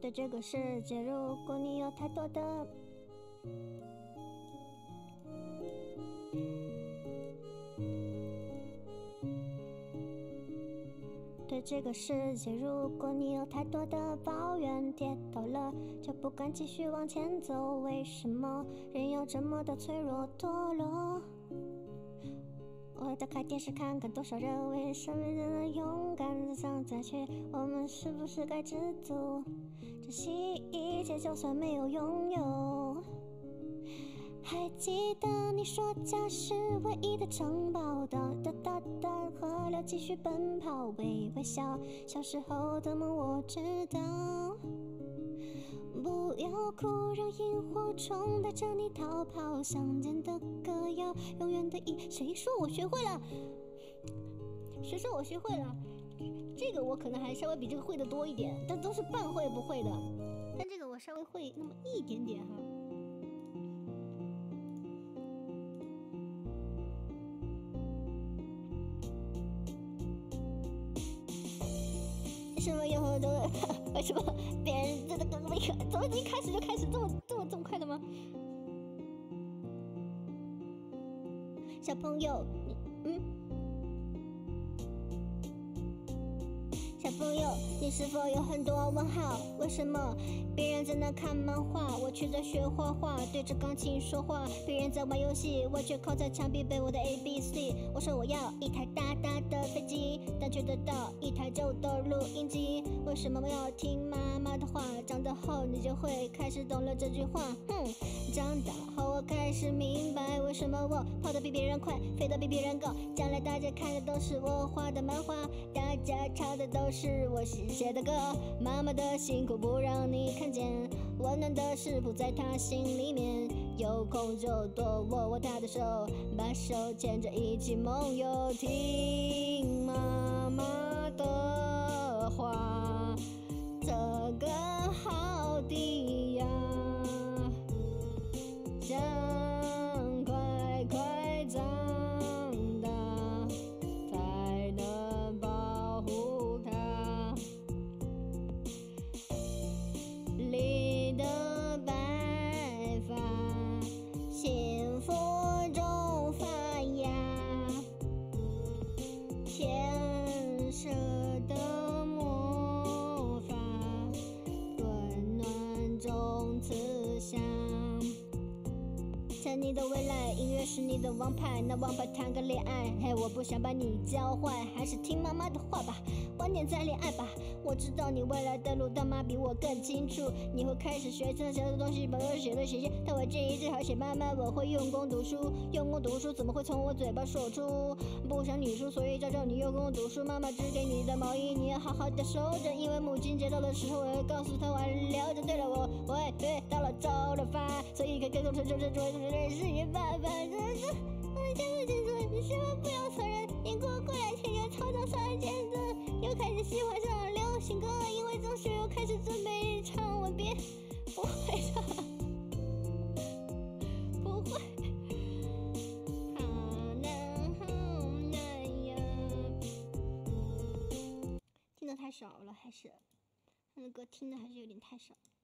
对这个世界，如果你有太多的对这个世界，如果你有太多的抱怨，跌倒了就不敢继续往前走。为什么人要这么的脆弱堕落？我打开电视看看多少人为生命的勇敢，再想再去，我们是不是该知足，珍惜一切，就算没有拥有。还记得你说家是唯一的城堡，哒哒哒哒，河流继续奔跑，微微笑，小时候的梦我知道。不要哭，让萤火虫带着你逃跑，乡间的歌谣，永远的谁说我学会了？谁说我学会了？这个我可能还稍微比这个会的多一点，但都是半会不会的。但这个我稍微会那么一点点哈。为什么有很多人？为什么别人真的刚刚怎么一开始就开始这么快的吗？小朋友，小朋友，你是否有很多问号？为什么别人在那看漫画，我却在学画画，对着钢琴说话？别人在玩游戏，我却靠在墙壁背我的 ABC。我说我要一台大大的飞机，但却得到一台旧的录音机。为什么我要听妈妈的话？长大后你就会开始懂了这句话。长大后我开始明白，为什么我跑得比别人快，飞得比别人高。将来大家看的都是我画的漫画，大家唱的都是我写的歌。妈妈的辛苦不让你看见，温暖的食谱在她心里面。有空就多握握她的手，把手牵着一起梦游。听妈妈的话，这个好地呀，想快快长大，才能保护它。你的白发，幸福中发芽，天使的魔法，温暖中慈祥。在你的未来，音乐是你的王牌，那王牌谈个恋爱。嘿，我不想把你教坏，还是听妈妈的话吧，晚点再恋爱吧。我知道你未来的路，大妈比我更清楚。你会开始学这些的东西，把我写的写写。但我建议最好写慢慢，我会用功读书。用功读书怎么会从我嘴巴说出？不想你输，所以照你用功读书。妈妈织给你的毛衣，你要好好的收着，因为母亲节到的时候，我会告诉她我留着。对了，我会对到了周了发，所以可以跟我说认识你爸爸。你千万不要承认，你过来听就操场上的毽子，又开始喜欢上流行歌，因为中学又开始准备唱吻别。不会唱，不会。好难呀，听得太少了，还是他的歌听的还是有点太少。